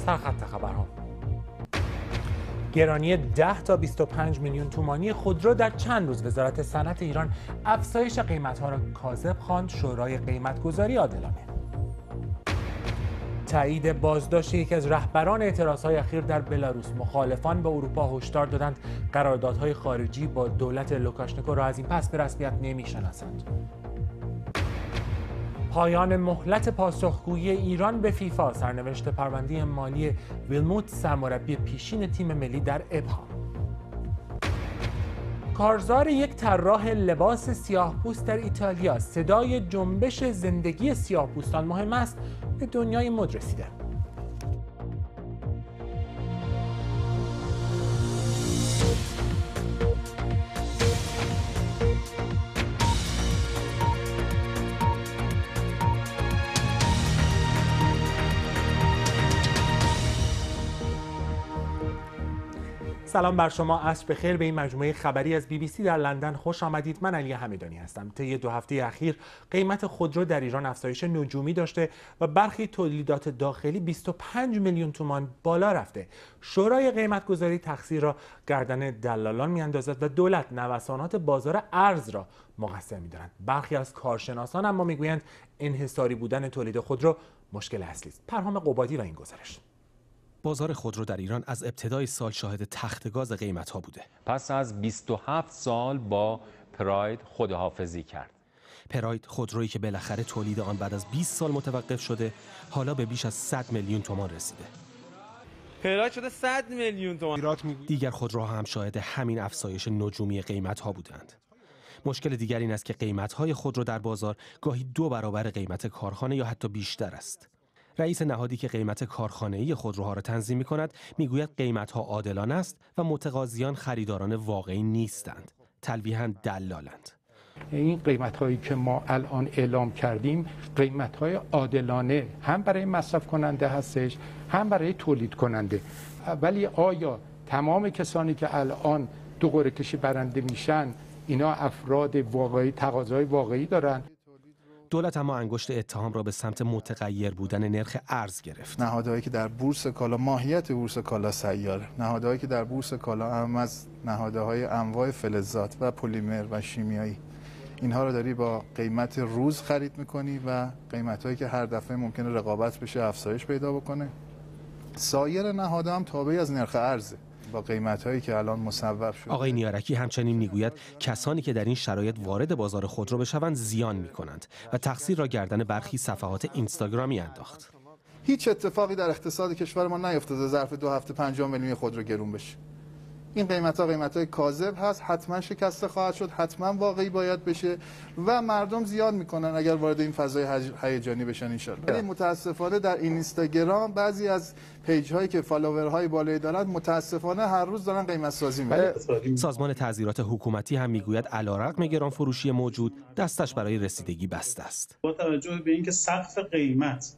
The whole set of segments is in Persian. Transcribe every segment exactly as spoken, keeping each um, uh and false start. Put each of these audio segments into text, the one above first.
سرخط خبرها. گرانی ده تا بیست و پنج میلیون تومانی خودرو در چند روز. وزارت صنعت ایران افزایش قیمت‌ها را کاذب خواند. شورای قیمت‌گذاری عادلانه. تایید بازداشت یکی از رهبران اعتراضهای اخیر در بلاروس. مخالفان به اروپا هشدار دادند قراردادهای خارجی با دولت لوکاشنکو را از این پس به رسمیت نمی‌شناسند. پایان مهلت پاسخگویی ایران به فیفا. سرنوشت پرونده مالی ویلموت سرمربی پیشین تیم ملی در ابهام. کارزار یک طراح لباس سیاه‌پوست در ایتالیا. صدای جنبش زندگی سیاه‌پوستان مهم است به دنیای مد رسیده. سلام بر شما، عصر بخیر. به این مجموعه خبری از بی بی سی در لندن خوش آمدید. من علی حمیدانی هستم. طی دو هفته اخیر قیمت خودرو در ایران افزایش نجومی داشته و برخی تولیدات داخلی بیست و پنج میلیون تومان بالا رفته. شورای قیمتگذاری تقصیر را گردن دلالان میاندازد و دولت نوسانات بازار ارز را مقصر می‌دانند. برخی از کارشناسان اما میگویند انحصاری بودن تولید خودرو مشکل اصلی است. پرهام قبادی و این گزارش. بازار خودرو در ایران از ابتدای سال شاهد تختگاز قیمت‌ها بوده. پس از بیست و هفت سال با پراید خداحافظی کرد. پراید خودرویی که بالاخره تولید آن بعد از بیست سال متوقف شده، حالا به بیش از صد میلیون تومان رسیده. پراید شده صد میلیون تومان. دیگر خودروها هم شاهد همین افزایش نجومی قیمت‌ها بودند. مشکل دیگر این است که قیمت‌های خودرو در بازار گاهی دو برابر قیمت کارخانه یا حتی بیشتر است. رئیس نهادی که قیمت کارخانه‌ای خودروها را تنظیم می‌کند میگوید قیمت‌ها عادلانه است و متقاضیان خریداران واقعی نیستند، تلویحاً دلالند. این قیمت‌هایی که ما الان اعلام کردیم قیمت‌های عادلانه هم برای مصرف کننده هستش هم برای تولید کننده. ولی آیا تمام کسانی که الان دو قرعه کشی برنده میشن اینا افراد واقعی تقاضای واقعی دارن؟ دولت اما انگشت اتهام را به سمت متغیر بودن نرخ ارز گرفت. نهادهایی که در بورس کالا ماهیت بورس کالا سیاره، نهادهایی که در بورس کالا هم از نهادهای انواع فلزات و پلیمر و شیمیایی، اینها رو داری با قیمت روز خرید میکنی و قیمتهایی که هر دفعه ممکنه رقابت بشه افزایش پیدا بکنه. سایر نهادها هم تابعی از نرخ ارزه با قیمت‌هایی که الان مصوب شده. آقای نیارکی همچنین میگوید کسانی که در این شرایط وارد بازار خودرو بشوند زیان می‌کنند و تقصیر را گردن برخی صفحات اینستاگرامی انداخت. هیچ اتفاقی در اقتصاد کشور ما نیفتاده ظرف دو هفته پنجاه میلیون خودرو گرون بشه. این قیمت‌ها قیمت‌های کاذب هست، حتما شکسته خواهد شد، حتما واقعی باید بشه و مردم زیاد میکنن اگر وارد این فضای هیجانی بشن ان شاء الله. متاسفانه در این اینستاگرام بعضی از پیج‌هایی که فالوورهای بالایی دارند متاسفانه هر روز دارن قیمت سازی میکنن. سازمان تعزیرات حکومتی هم میگوید علیرغم گران فروشی موجود دستش برای رسیدگی بسته است. با توجه به اینکه سقف قیمت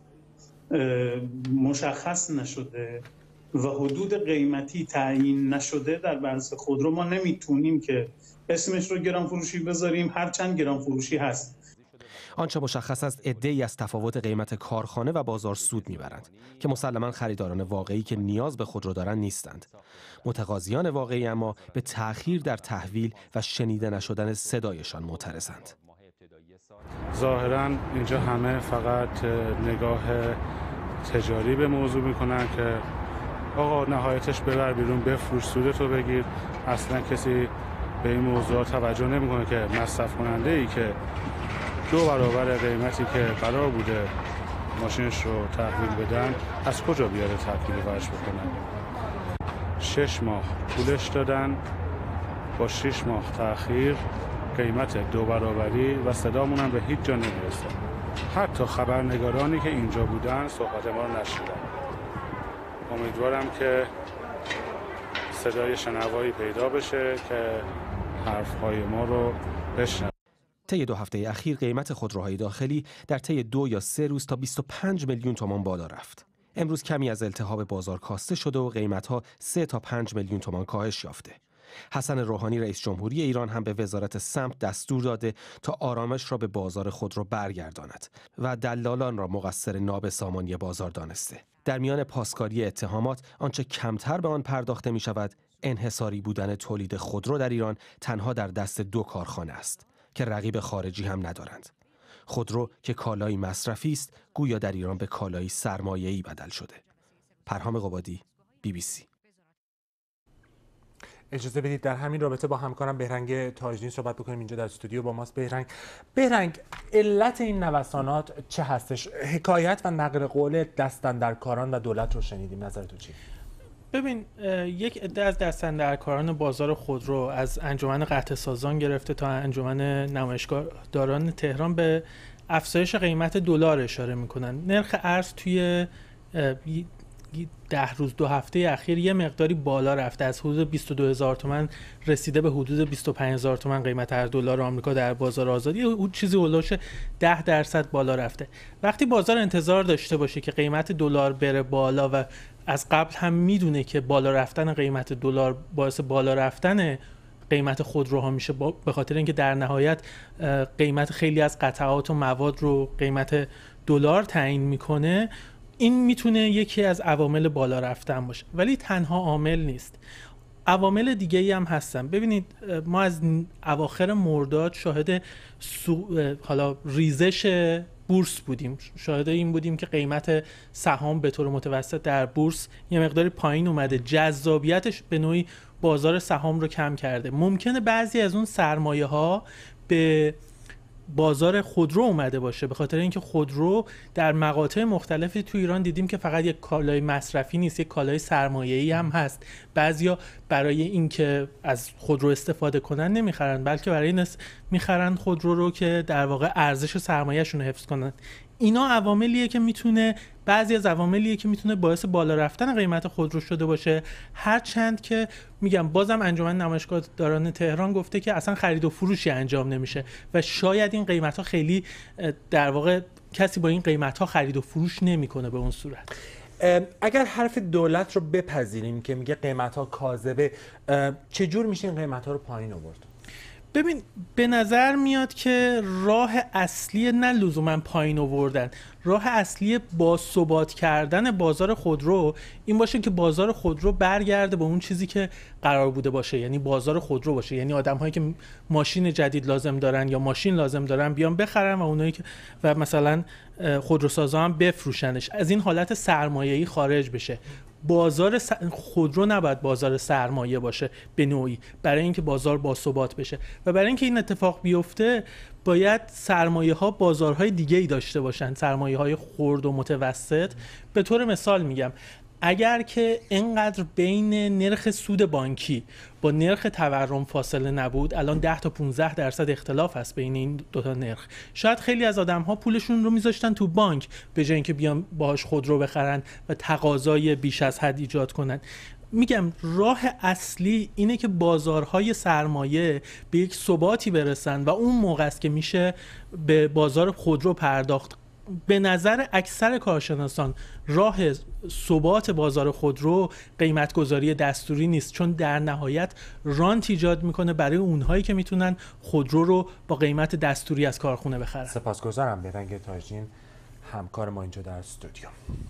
مشخص نشده و حدود قیمتی تعیین نشده در بحث خودرو، ما نمیتونیم که اسمش رو گران فروشی بذاریم هرچند گران فروشی هست. آنچه مشخص است عده‌ای از تفاوت قیمت کارخانه و بازار سود میبرند که مسلماً خریداران واقعی که نیاز به خودرو دارند نیستند. متقاضیان واقعی اما به تأخیر در تحویل و شنیده نشدن صدایشان معترضند. ظاهراً اینجا همه فقط نگاه تجاری به موضوع میکنن که آقا نهایتش ببر بیرون بفروش سودتو بگیر. اصلا کسی به این موضوع توجه نمیکنه که مصرف کننده ای که دو برابر قیمتی که قرار بوده ماشینش رو تحویل بدن از کجا بیاره تحویل ورش بکنن. شش ماه پولش دادن، با شش ماه تأخیر قیمت دو برابری و صدامون هم به هیچ جا نمیرسه. حتی خبرنگارانی که اینجا بودن صحبت ما رو نشیدن. امیدوارم که صدای شنوایی پیدا بشه که حرفهای ما رو بشنوه. طی دو هفته اخیر قیمت خودروهای داخلی در طی دو یا سه روز تا بیست و پنج میلیون تومان بالا رفت. امروز کمی از التهاب بازار کاسته شده و قیمت‌ها سه تا پنج میلیون تومان کاهش یافته. حسن روحانی رئیس جمهوری ایران هم به وزارت سمت دستور داده تا آرامش را به بازار خودرو برگرداند و دلالان را مقصر نابسامانی بازار دانسته. در میان پاسکاری اتهامات آنچه کمتر به آن پرداخته می شود انحصاری بودن تولید خودرو در ایران تنها در دست دو کارخانه است که رقیب خارجی هم ندارند. خودرو که کالایی مصرفی است گویا در ایران به کالایی سرمایه‌ای بدل شده. پرهام قبادی، بی بی سی. اجازه بدید در همین رابطه با همکارم بهرنگ تاجدین صحبت بکنیم. اینجا در استودیو با ماست بهرنگ. بهرنگ، علت این نوسانات چه هستش؟ حکایت و نقل قول دستاندرکاران و دولت رو شنیدیم، نظر تو چی؟ ببین، یک عده از دستاندرکاران بازار خودرو از انجمن قطع سازان گرفته تا انجمن نمایشگاهداران تهران به افزایش قیمت دلار اشاره میکنن. نرخ ارز توی ده روز دو هفته اخیر یه مقداری بالا رفته، از حدود بیست و دو هزار تومان رسیده به حدود بیست و پنج هزار تومان قیمت هر دلار آمریکا در بازار آزادی، اون چیزی اولش ده درصد بالا رفته. وقتی بازار انتظار داشته باشه که قیمت دلار بره بالا و از قبل هم میدونه که بالا رفتن قیمت دلار باعث بالا رفتن قیمت خودروها میشه، به خاطر اینکه در نهایت قیمت خیلی از قطعات و مواد رو قیمت دلار تعیین میکنه، این میتونه یکی از عوامل بالا رفتن باشه، ولی تنها عامل نیست. عوامل دیگه ای هم هستن. ببینید، ما از اواخر مرداد شاهد سو... حالا ریزش بورس بودیم، شاهد این بودیم که قیمت سهام به طور متوسط در بورس یه مقداری پایین اومده، جذابیتش به نوعی بازار سهام رو کم کرده. ممکنه بعضی از اون سرمایه ها به بازار خودرو اومده باشه، به خاطر اینکه خودرو در مقاطع مختلفی تو ایران دیدیم که فقط یک کالای مصرفی نیست، یک کالای سرمایه‌ای هم هست. بعضیا برای اینکه از خودرو استفاده کنن نمیخرن، بلکه برای این میخرن خودرو رو که در واقع ارزش سرمایه‌شون رو حفظ کنن. اینا عواملیه که میتونه بعضی از عواملیه که میتونه باعث بالا رفتن قیمت خودرو شده باشه، هرچند که میگم بازم انجمن نمایشگاهداران تهران گفته که اصلا خرید و فروشی انجام نمیشه و شاید این قیمت ها خیلی در واقع کسی با این قیمت ها خرید و فروش نمیکنه به اون صورت. اگر حرف دولت رو بپذیریم که میگه قیمت ها کاذبه، چجور میشه این قیمت ها رو پایین آورد؟ ببین، به نظر میاد که راه اصلی نه لزوما پایین آوردن، راه اصلی باثبات کردن بازار خودرو این باشه که بازار خودرو برگرده به اون چیزی که قرار بوده باشه، یعنی بازار خودرو باشه، یعنی آدم‌هایی که ماشین جدید لازم دارن یا ماشین لازم دارن بیان بخرن و اونایی که و مثلا خودروسازا هم بفروشنش، از این حالت سرمایه‌ای خارج بشه. بازار خودرو نباید بازار سرمایه باشه به نوعی، برای اینکه بازار باثبات بشه و برای اینکه این اتفاق بیفته باید سرمایه ها بازارهای دیگه ای داشته باشن، سرمایه های خرد و متوسط. به طور مثال میگم، اگر که اینقدر بین نرخ سود بانکی با نرخ تورم فاصله نبود، الان ده تا پانزده درصد اختلاف هست بین این دو تا نرخ، شاید خیلی از آدم ها پولشون رو میذاشتن تو بانک به جای اینکه بیان باهاش خودرو بخرن و تقاضای بیش از حد ایجاد کنن. میگم راه اصلی اینه که بازارهای سرمایه به یک ثباتی برسن و اون موقع است که میشه به بازار خودرو پرداخت. به نظر اکثر کارشناسان راه ثبات بازار خودرو قیمت‌گذاری دستوری نیست، چون در نهایت رانت ایجاد میکنه برای اونهایی که میتونن خودرو رو با قیمت دستوری از کارخونه بخرن. سپاسگزارم بهرنگ تاجدین، همکار ما اینجا در استودیو.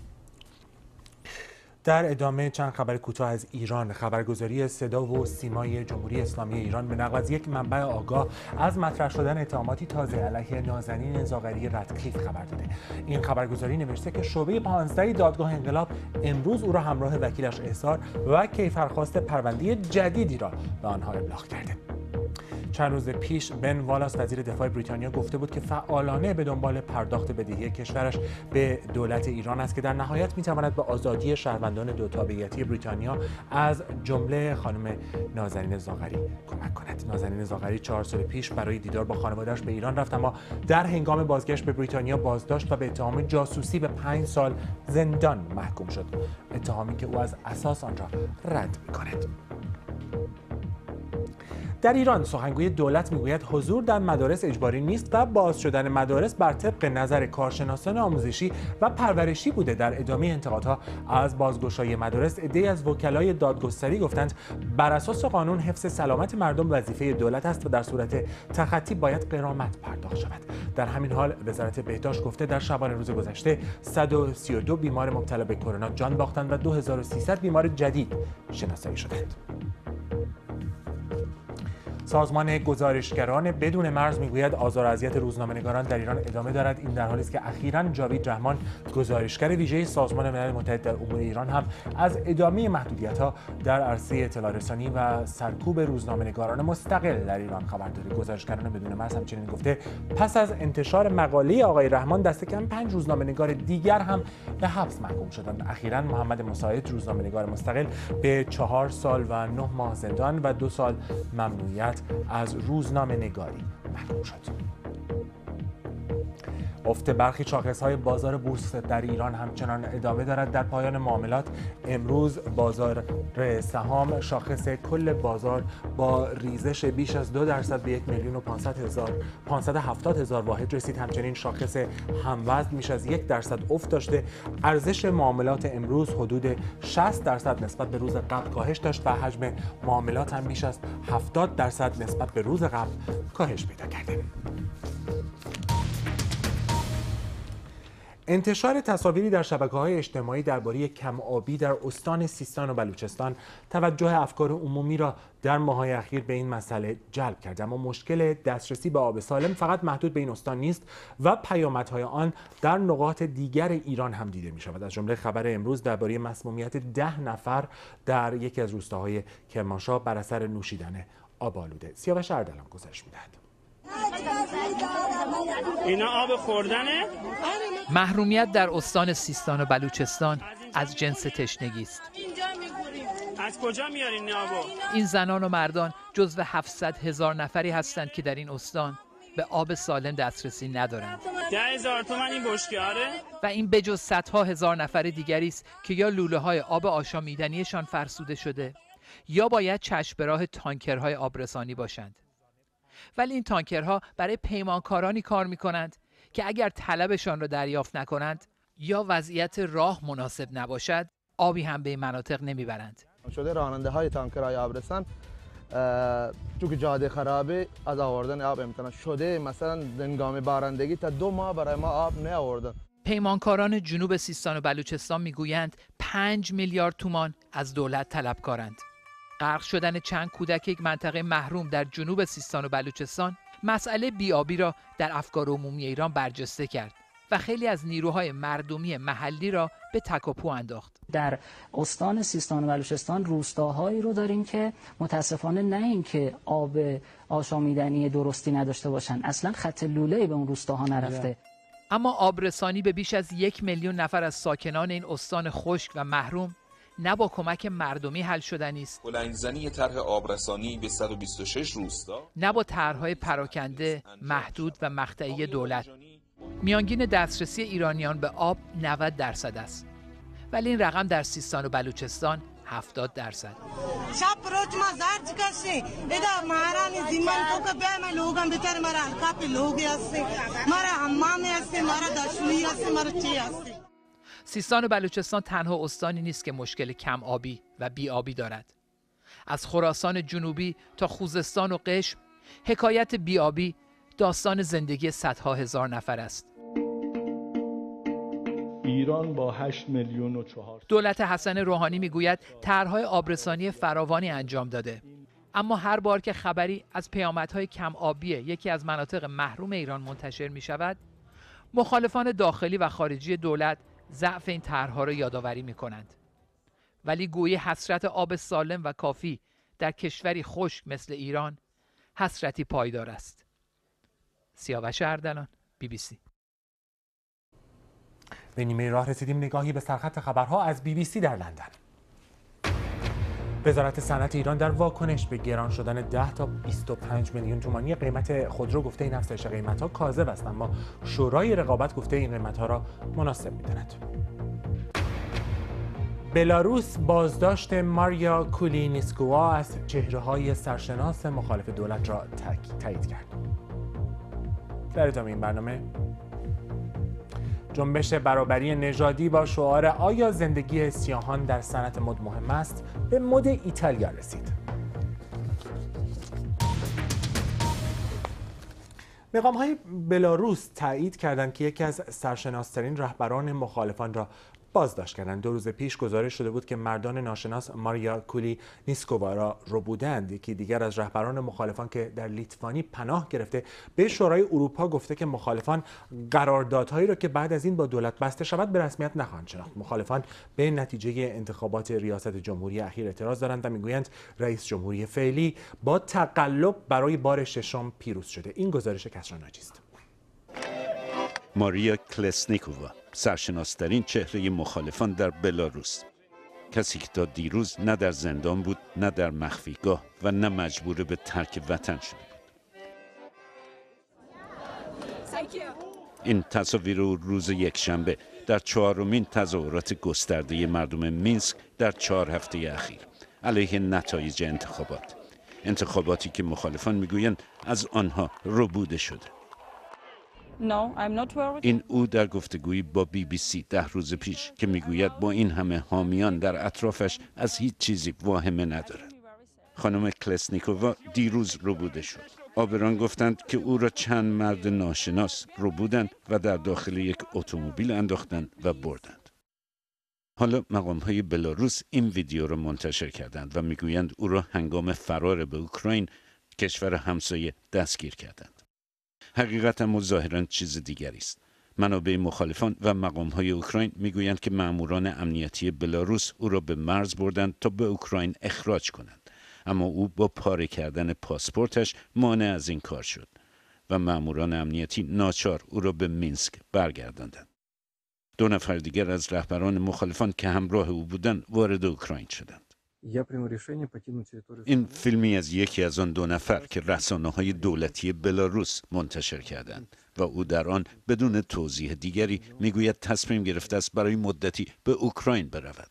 در ادامه چند خبر کوتاه از ایران، خبرگزاری صدا و سیمای جمهوری اسلامی ایران به نقل از یک منبع آگاه از مطرح شدن اتهاماتی تازه علیه نازنین زاغری ردکلیف خبر داده. این خبرگزاری نوشته که شعبه پانزده دادگاه انقلاب امروز او را همراه وکیلش احضار و کیفرخواست پرونده جدیدی را به آنها ابلاغ کرده. چند روز پیش بن والاس وزیر دفاع بریتانیا گفته بود که فعالانه به دنبال پرداخت بدهی کشورش به دولت ایران است که در نهایت میتواند به آزادی شهروندان دو تابعیتی بریتانیا از جمله خانم نازنین زاغری کمک کند. نازنین زاغری چهار سال پیش برای دیدار با خانواده‌اش به ایران رفت، اما در هنگام بازگشت به بریتانیا بازداشت و به اتهام جاسوسی به پنج سال زندان محکوم شد، اتهامی که او از اساس آن را رد می‌کند. در ایران سخنگوی دولت میگوید حضور در مدارس اجباری نیست و باز شدن مدارس بر طبق نظر کارشناسان آموزشی و پرورشی بوده. در ادامه انتقادها از بازگشایی مدارس، عده‌ای از وکلای دادگستری گفتند بر اساس قانون حفظ سلامت مردم وظیفه دولت است و در صورت تخطی باید غرامت پرداخت شود. در همین حال وزارت بهداشت گفته در شبانه روز گذشته صد و سی و دو بیمار مبتلا به کرونا جان باختند و دو هزار و سیصد بیمار جدید شناسایی شدند. سازمان گزارشگران بدون مرز میگوید آزار و اذیت روزنامه‌نگاران در ایران ادامه دارد. این در حالی است که اخیراً جاوید رحمان، گزارشگر ویژه سازمان ملل متحد در امور ایران، هم از ادامه محدودیت‌ها در عرصه اطلاع رسانی و سرکوب روزنامه‌نگاران مستقل در ایران خبر داده. گزارشگران بدون مرز همچنین گفته پس از انتشار مقاله آقای رحمان دست کم پنج روزنامه‌نگار دیگر هم به حبس محکوم شدند. اخیراً محمد مساعد، روزنامه‌نگار مستقل، به چهار سال و نه ماه زندان و دو سال ممنوعیت از روزنامه نگاری محکوم شد. افت برخی شاخص‌های بازار بورس در ایران همچنان ادامه دارد. در پایان معاملات امروز بازار سهام شاخص کل بازار با ریزش بیش از دو درصد به یک میلیون و پانصد هزار پانصد و هفتاد هزار واحد رسید. همچنین شاخص هموزن بیش از یک درصد افت داشته. ارزش معاملات امروز حدود شصت درصد نسبت به روز قبل کاهش داشت و حجم معاملات هم بیش از هفتاد درصد نسبت به روز قبل کاهش پیدا کرده. انتشار تصاویری در شبکه‌های اجتماعی درباره کم آبی در استان سیستان و بلوچستان توجه افکار عمومی را در ماه‌های اخیر به این مسئله جلب کرد. اما مشکل دسترسی به آب سالم فقط محدود به این استان نیست و پیامدهای آن در نقاط دیگر ایران هم دیده می‌شود. از جمله خبر امروز درباره مسمومیت ده نفر در یکی از روستاهای کرمانشاه بر اثر نوشیدن آب آلوده. سیاوش اردلان گزارش می‌دهد. اینا آب خوردنه؟ محرومیت در استان سیستان و بلوچستان از جنس تشنگی است. از کجا میارین این آبو؟ این زنان و مردان جزو هفتصد هزار نفری هستند که در این استان به آب سالم دسترسی ندارند. ده هزار تومان این بشکه آره؟ و این بجز صدها هزار نفر دیگری است که یا لوله های آب آشامیدنیشان فرسوده شده یا باید چشم به راه تانکرهای آبرسانی باشند. ولی این تانکرها برای پیمانکارانی کار می کنند که اگر طلبشان را دریافت نکنند یا وضعیت راه مناسب نباشد آبی هم به این مناطق نمی برند. شده راننده های تانکرهای آبرسان چون که جاده خرابه از آوردن آب امتناع شده، مثلا هنگام بارندگی تا دو ماه برای ما آب نه آوردن. پیمانکاران جنوب سیستان و بلوچستان میگویند پنج میلیارد تومان از دولت طلبکارند. غرق شدن چند کودک یک منطقه محروم در جنوب سیستان و بلوچستان مسئله بی‌آبی را در افکار عمومی ایران برجسته کرد و خیلی از نیروهای مردمی محلی را به تک و پو انداخت. در استان سیستان و بلوچستان روستاهایی رو داریم که متاسفانه نه اینکه آب آشامیدنی درستی نداشته باشن، اصلا خط لوله‌ای به اون روستاها نرفته. اما آبرسانی به بیش از یک میلیون نفر از ساکنان این استان خشک و محروم نه با کمک مردمی حل شدنی است، بلندزنی طرح آبرسانی به صد و بیست و شش روستا، نه با طرح‌های پراکنده، محدود و مقطعی دولت. میانگین دسترسی ایرانیان به آب نود درصد است، ولی این رقم در سیستان و بلوچستان هفتاد درصد. شب روز ما زرد کشی ادا مهرانی زیمان کو که به من لوگم بیتر مرا الکاپی لوگی هستی، مرا حمامی هستی، مرا دشویی هستی، مرا چی هستی. سیستان و بلوچستان تنها استانی نیست که مشکل کم آبی و بی آبی دارد. از خراسان جنوبی تا خوزستان و قشم حکایت بی آبی داستان زندگی صدها هزار نفر است. ایران با هشت میلیون و چهار دولت حسن روحانی میگوید طرح‌های آبرسانی فراوانی انجام داده، اما هر بار که خبری از پیامدهای کم آبی یکی از مناطق محروم ایران منتشر می شود، مخالفان داخلی و خارجی دولت ضعف این طرح‌ها را یادآوری می‌کنند. ولی گویی حسرت آب سالم و کافی در کشوری خشک مثل ایران حسرتی پایدار است. سیاوش اردلان، بی بی سی. به نیمه راه رسیدیم. نگاهی به سرخط خبرها از بی بی سی در لندن. وزارت صنعت ایران در واکنش به گران شدن ده تا بیست و پنج میلیون تومانی قیمت خودرو گفته این افزایش قیمت‌ها کاذب است، اما شورای رقابت گفته این قیمت‌ها را مناسب می‌داند. بلاروس بازداشت ماریا کولینیسکووا از چهره‌های سرشناس مخالف دولت را تایید کرد. در ادامه این برنامه جنبش برابری نژادی با شعار آیا زندگی سیاهان در صنعت مد مهم است به مد ایتالیا رسید. مقام‌های بلاروس تایید کردند که یکی از سرشناس‌ترین رهبران مخالفان را بازداشت کردند. دو روز پیش گزارش شده بود که مردان ناشناس ماریا کولینیسکووا را ربودند. یکی دیگر از رهبران مخالفان که در لیتوانی پناه گرفته به شورای اروپا گفته که مخالفان قراردادهایی را که بعد از این با دولت بسته شود به رسمیت نخواهند شناخت. مخالفان به نتیجه انتخابات ریاست جمهوری اخیر اعتراض دارند و میگویند رئیس جمهوری فعلی با تقلب برای بار ششم پیروز شده. این گزارش کسری ناجی است. ماریا کلسنیکووا، سرشناس‌ترین چهره مخالفان در بلاروس، کسی که تا دیروز نه در زندان بود، نه در مخفیگاه و نه مجبور به ترک وطن شده بود. این تصاویر او روز یکشنبه در چهارمین تظاهرات گسترده مردم مینسک در چهار هفته اخیر علیه نتایج انتخابات، انتخاباتی که مخالفان میگویند از آنها ربوده شده. No, I'm not worried. این او در گفتگویی با بی بی سی ده روز پیش که میگوید با این همه حامیان در اطرافش از هیچ چیزی واهمه ندارد. خانم کلسنیکووا دیروز ربوده شد. آبران گفتند که او را چند مرد ناشناس ربودند و در داخل یک اتومبیل انداختند و بردند. حالا مقام‌های بلاروس این ویدیو را منتشر کردند و میگویند او را هنگام فرار به اوکراین، کشور همسایه، دستگیر کردند. حقیقت اما ظاهراً چیز دیگری است. منابع مخالفان و مقام‌های اوکراین میگویند که ماموران امنیتی بلاروس او را به مرز بردند تا به اوکراین اخراج کنند، اما او با پاره کردن پاسپورتش مانع از این کار شد و ماموران امنیتی ناچار او را به مینسک برگرداندند. دو نفر دیگر از رهبران مخالفان که همراه او بودند وارد اوکراین شدند. این فیلمی از یکی از آن دو نفر که رسانه‌های دولتی بلاروس منتشر کردند و او در آن بدون توضیح دیگری میگوید تصمیم گرفته است برای مدتی به اوکراین برود.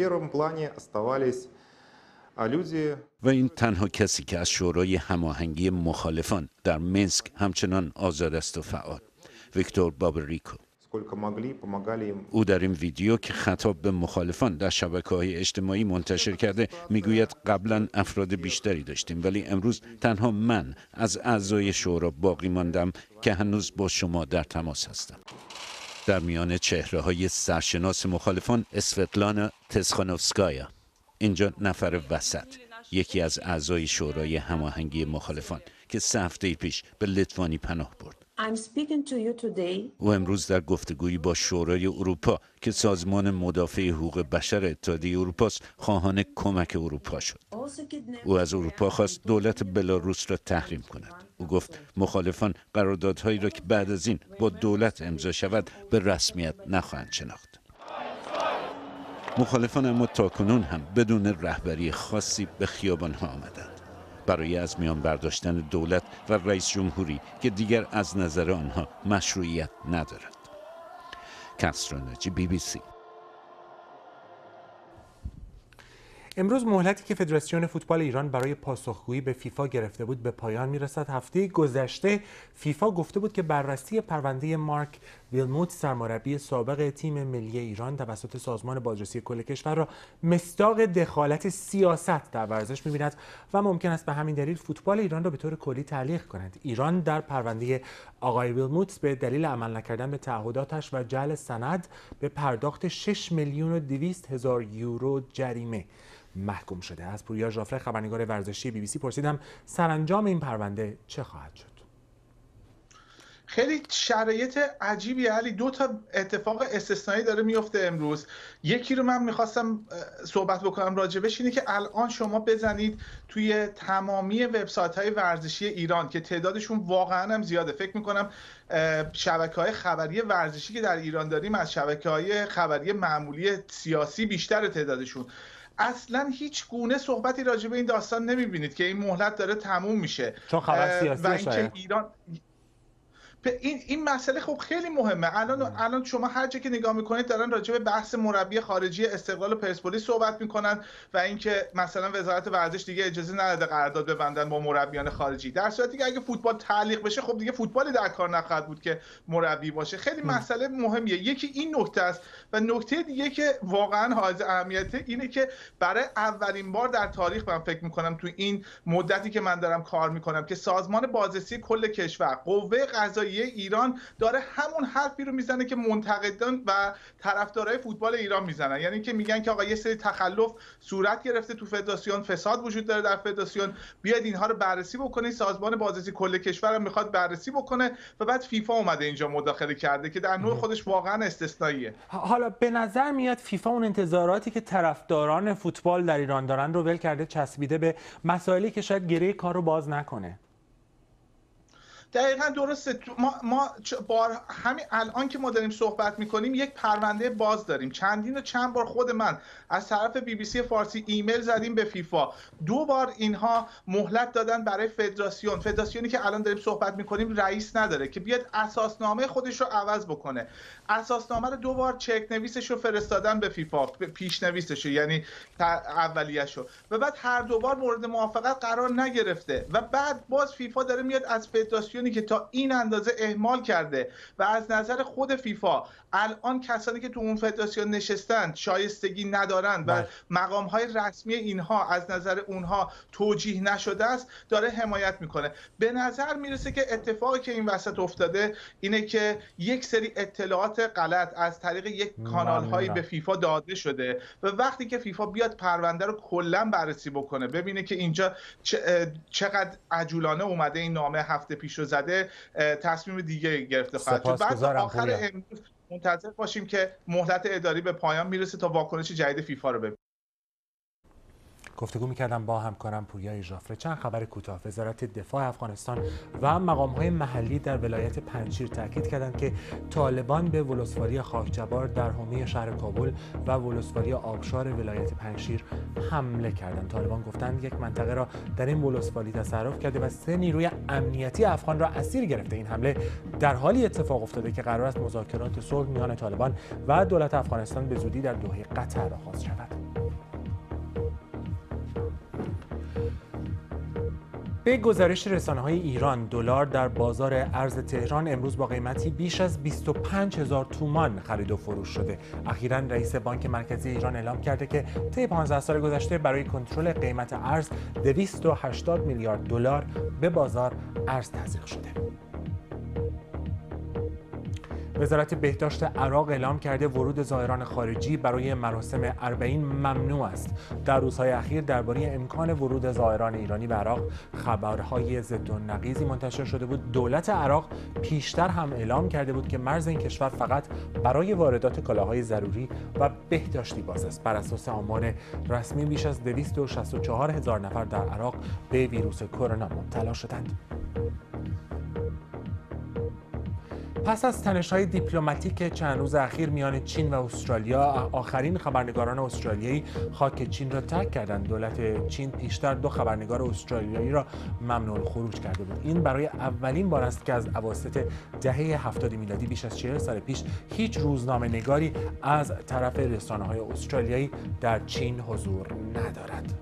و این تنها کسی که از شورای هماهنگی مخالفان در مینسک همچنان آزاد است و فعال، ویکتور بابریکو. او در این ویدیو که خطاب به مخالفان در شبکه‌های اجتماعی منتشر کرده میگوید قبلا افراد بیشتری داشتیم ولی امروز تنها من از اعضای شورا باقی ماندم که هنوز با شما در تماس هستم. در میان چهره‌های سرشناس مخالفان اسوتلانا تسخانوفسکایا، اینجا نفر وسط، یکی از اعضای شورای هماهنگی مخالفان که سه هفته پیش به لیتوانی پناه برد. او امروز در گفتگویی با شورای اروپا که سازمان مدافع حقوق بشر اتحادیه اروپا است، خواهان کمک اروپا شد. او از اروپا خواست دولت بلاروس را تحریم کند. او گفت مخالفان قراردادهایی را که بعد از این با دولت امضا شود به رسمیت نخواهند شناخت. مخالفان اما تاکنون هم بدون رهبری خاصی به خیابان‌ها آمدند برای از میان برداشتن دولت و رئیس جمهوری که دیگر از نظر آنها مشروعیت ندارد. کسری ناجی، بی بی سی. امروز مهلتی که فدراسیون فوتبال ایران برای پاسخگویی به فیفا گرفته بود به پایان میرسد. هفته گذشته فیفا گفته بود که بررسی پرونده مارک ویلموت سرمربی سابق تیم ملی ایران توسط سازمان بازرسی کل کشور را مصداق دخالت سیاست در ورزش می‌بیند و ممکن است به همین دلیل فوتبال ایران را به طور کلی تعلیق کند. ایران در پرونده آقای ویلموت به دلیل عمل نکردن به تعهداتش و جعل سند به پرداخت شش میلیون و دویست هزار یورو جریمه محکوم شده. از پوریا ژافر خبرنگار ورزشی بی بی سی پرسیدم سرانجام این پرونده چه خواهد شد. خیلی شرایط عجیبی علی، دو تا اتفاق استثنایی داره میفته امروز. یکی رو من میخواستم صحبت بکنم راجبش، اینه که الان شما بزنید توی تمامی وبسایت‌های ورزشی ایران که تعدادشون واقعا هم زیاده، فکر میکنم شبکه‌های خبری ورزشی که در ایران داریم از شبکه‌های خبری معمولی سیاسی بیشتر تعدادشون، اصلا هیچ گونه صحبتی راجع به این داستان نمیبینید که این مهلت داره تموم میشه چون خبر سیاسی و اینکه ایران این این مسئله خب خیلی مهمه. الان الان شما هر جا که نگاه میکنید دارن راجع به بحث مربی خارجی استقلال و پرسپولیس صحبت میکنن و اینکه مثلا وزارت ورزش دیگه اجازه نداده قرارداد ببندن با مربیان خارجی، در صورتی که اگه فوتبال تعلیق بشه خب دیگه فوتبالی در کار نخواهد بود که مربی باشه. خیلی مسئله مهمیه. یکی این نکته است و نکته دیگه که واقعا حائز اهمیته اینه که برای اولین بار در تاریخ من فکر میکنم تو این مدتی که من دارم کار میکنم که سازمان بازرسی کل کشور، قوه قضاییه ایران داره همون حرفی رو میزنه که منتقدان و طرفدارای فوتبال ایران میزنن، یعنی که میگن که آقا یه سری تخلف صورت گرفته تو فدراسیون، فساد وجود داره در فدراسیون، بیاید اینها رو بررسی بکنید. سازمان بازرسی کل کشور هم میخواد بررسی بکنه و بعد فیفا اومده اینجا مداخله کرده که در نوع خودش واقعا استثنائیه. حالا به نظر میاد فیفا اون انتظاراتی که طرفداران فوتبال در ایران دارن رو ول کرده، چسبیده به مسائلی که شاید گره کار رو باز نکنه. دقیقاً درسته. ما ما بار همین الان که ما داریم صحبت میکنیم یک پرونده باز داریم. چندین و چند بار خود من از طرف بی بی سی فارسی ایمیل زدیم به فیفا. دو بار اینها مهلت دادن برای فدراسیون. فدراسیونی که الان داریم صحبت میکنیم رئیس نداره که بیاد اساسنامه خودش رو عوض بکنه. اساسنامه رو دو بار چک نویسش رو فرستادن به فیفا، پیش نویسش یعنی اولیه‌ش رو، و بعد هر دو بار مورد موافقت قرار نگرفته و بعد باز فیفا داره میاد از فدراسیون که تا این اندازه اهمال کرده و از نظر خود فیفا الان کسانی که تو اون فدراسیون نشستن شایستگی ندارن و مقام‌های رسمی اینها از نظر اونها توجیه نشده است داره حمایت میکنه. به نظر میرسه که اتفاقی که این وسط افتاده اینه که یک سری اطلاعات غلط از طریق یک کانال‌هایی به فیفا داده شده و وقتی که فیفا بیاد پرونده رو کلا بررسی بکنه، ببینه که اینجا چقدر عجولانه اومده این نامه هفته پیش رو زده، تصمیم دیگه گرفته خواهد شد. بعد آخر امروز منتظر باشیم که مهلت اداری به پایان میرسه تا واکنش جدید فیفا رو ببینیم. گفتگو می‌کردم با همکارم پوریا ژافره. چند خبر کوتاه. وزارت دفاع افغانستان و مقام‌های محلی در ولایت پنجشیر تاکید کردند که طالبان به ولسوالی خاکجبار در حومه شهر کابل و ولسوالی آبشار ولایت پنجشیر حمله کردند. طالبان گفتند یک منطقه را در این ولسوالی تصرف کرده و سه نیروی امنیتی افغان را اسیر گرفته. این حمله در حالی اتفاق افتاده که قرار است مذاکرات صلح میان طالبان و دولت افغانستان به زودی در دوحه قطر آغاز شود. به گزارش رسانه‌های ایران، دلار در بازار ارز تهران امروز با قیمتی بیش از بیست و پنج هزار تومان خرید و فروش شده. اخیراً رئیس بانک مرکزی ایران اعلام کرده که طی پانزده سال گذشته برای کنترل قیمت ارز دویست و هشتاد میلیارد دلار به بازار ارز تزریق شده. وزارت بهداشت عراق اعلام کرده ورود زائران خارجی برای مراسم اربعین ممنوع است. در روزهای اخیر درباره امکان ورود زائران ایرانی به عراق خبرهای ضد و نقیضی منتشر شده بود. دولت عراق پیشتر هم اعلام کرده بود که مرز این کشور فقط برای واردات کالاهای ضروری و بهداشتی باز است. بر اساس آمار رسمی بیش از دویست و شصت و چهار هزار نفر در عراق به ویروس کرونا مبتلا شدند. پس از تنش‌های دیپلماتیک چند روز اخیر میان چین و استرالیا، آخرین خبرنگاران استرالیایی خاک چین را ترک کردند. دولت چین پیشتر دو خبرنگار استرالیایی را ممنوع الخروج کرده بود. این برای اولین بار است که از اواسط دهه هفتاد میلادی بیش از چهل سال پیش هیچ روزنامه‌نگاری از طرف رسانه‌های استرالیایی در چین حضور ندارد.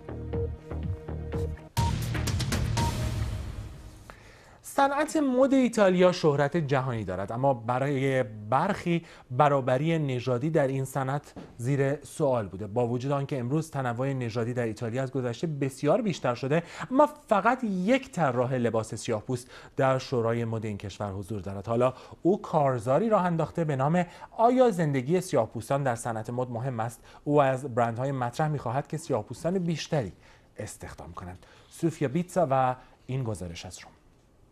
صنعت مد ایتالیا شهرت جهانی دارد، اما برای برخی برابری نژادی در این صنعت زیر سوال بوده. با وجود آنکه امروز تنوع نژادی در ایتالیا از گذشته بسیار بیشتر شده، اما فقط یک طراح لباس سیاه‌پوست در شورای مد این کشور حضور دارد. حالا او کارزاری راه انداخته به نام آیا زندگی سیاه‌پوستان در صنعت مد مهم است؟ او از برندهای مطرح می‌خواهد که سیاه‌پوستان بیشتری استخدام کنند. سوفیا بیتزا و این گزارش از روم.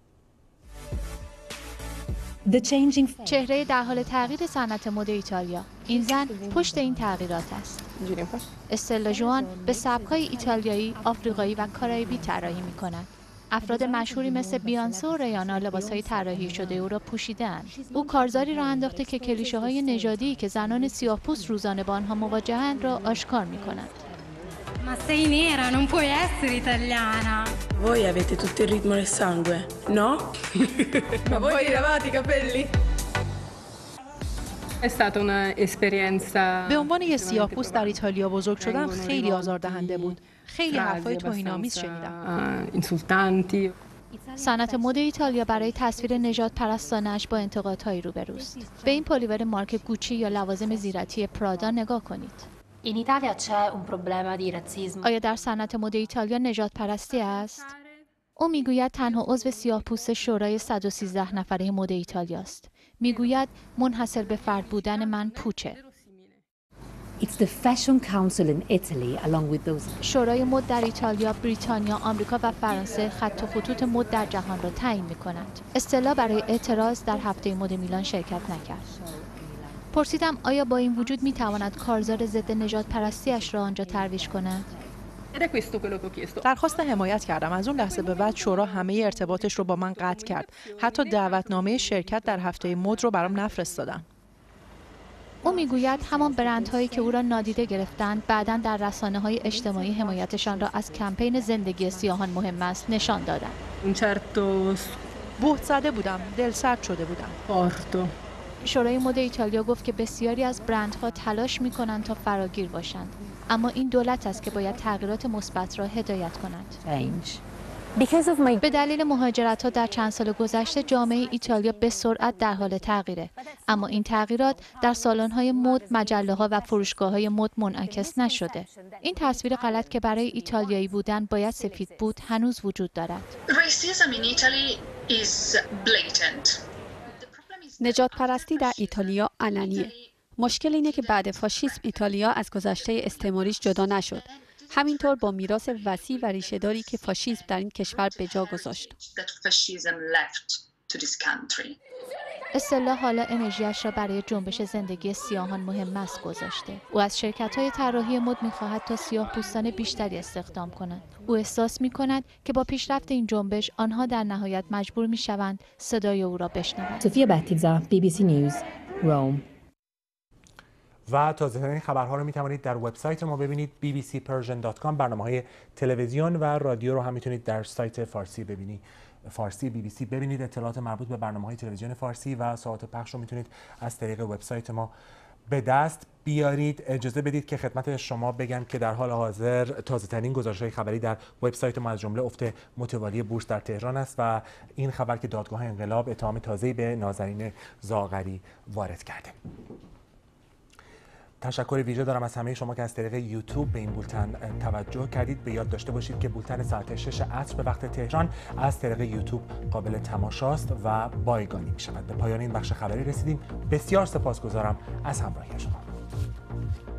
چهره در حال تغییر صنعت مد ایتالیا. این زن پشت این تغییرات است. استلا جوان به سبک‌های ایتالیایی، آفریقایی و کارائیبی طراحی می‌کند. افراد مشهوری مثل بیانسه و ریانا لباس‌های طراحی شده او را پوشیده‌اند. او کارزاری را انداخته که کلیشه‌های نژادی که زنان سیاه‌پوست روزانه با آنها مواجه‌اند را آشکار می‌کند. Ma sei nera, non puoi essere italiana. Voi avete tutto il ritmo nel sangue, no? Ma voi vi lavate i capelli? È stata un'esperienza. به عنوان یه سیاه‌پوست در ایتالیا بزرگ شدم خیلی آزاردهنده بود. خیلی حرفای توهین‌آمیز شنیدم. اینسولتانتی. صنعت مد ایتالیا برای تصویر نژاد پرستانش با انتقادهایی روبروست. به این پلیور مارک گوچی یا لوازم زیرتی پرادا نگاه کنید. In Italia c'è un problema di razzismo. آیا در صنعت مد ایتالیا نژاد پرستی است؟ او میگوید تنها عضو سیاه‌پوست شورای صد و سیزده نفره مد ایتالیا است. میگوید منحصر به فرد بودن من پوچه. It's the Fashion Council in Italy along with those. شورای مد در ایتالیا، بریتانیا، آمریکا و فرانسه خط و خطوط مد در جهان را تعیین می‌کنند. استلا برای اعتراض در هفته مد میلان شرکت نکرد. پرسیدم آیا با این وجود می‌تواند کارزار ضد نژاد پرستی‌اش را آنجا ترویج کند؟ درخواست حمایت کردم. از اون لحظه به بعد شورا همه ارتباطش رو با من قطع کرد. حتی دعوتنامه شرکت در هفته مد رو برام نفرستادن. او میگوید همان برندهایی که او را نادیده گرفتند بعداً در رسانه‌های اجتماعی حمایتشان را از کمپین زندگی سیاهان مهم است نشان دادند. بهت زده بودم، دل سرد شده بودم. پارتو. شورای مد ایتالیا گفت که بسیاری از برندها تلاش می‌کنند تا فراگیر باشند، اما این دولت است که باید تغییرات مثبت را هدایت کند. به دلیل مهاجرت‌ها در چند سال گذشته جامعه ایتالیا به سرعت در حال تغییره، اما این تغییرات در سالن‌های مد، مجله‌ها و فروشگاه‌های مد منعکس نشده. این تصویر غلط که برای ایتالیایی بودن باید سفید بود هنوز وجود دارد. نژاد پرستی در ایتالیا علنیه. مشکل اینه که بعد فاشیسم ایتالیا از گذشته استعماریش جدا نشد. همینطور با میراث وسیع و ریشه‌داری که فاشیسم در این کشور به جا گذاشت. استلا حالا انرژیش را برای جنبش زندگی سیاهان مهم است گذاشته. او از شرکت‌های طراحی مد می‌خواهد تا سیاه‌پوستان بیشتری استخدام کنند. او احساس می‌کند که با پیشرفت این جنبش آنها در نهایت مجبور می‌شوند صدای او را بشنوند. سوفیا بهتیزا، بی بی سی نیوز، روم. و تازه‌ترین خبرها رو میتوانید در وبسایت ما ببینید بی بی سی پرژن دات کام. برنامه‌های تلویزیون و رادیو رو هم میتونید در سایت فارسی ببینید. فارسی بی بی سی ببینید. اطلاعات مربوط به برنامه‌های تلویزیون فارسی و ساعات پخش رو میتونید از طریق وبسایت ما به دست بیارید. اجازه بدید که خدمت شما بگم که در حال حاضر تازه‌ترین گزارش‌های خبری در وبسایت ما از جمله افت متوالی بورس در تهران است و این خبر که دادگاه انقلاب اتهام تازه‌ای به نازنین زاغری وارد کرده. تشکر ویژه دارم از همه شما که از طریق یوتیوب به این بولتن توجه کردید. به یاد داشته باشید که بولتن ساعت شش عصر به وقت تهران از طریق یوتیوب قابل تماشاست و بایگانی می شود. به پایان این بخش خبری رسیدیم. بسیار سپاسگزارم از همراهی شما.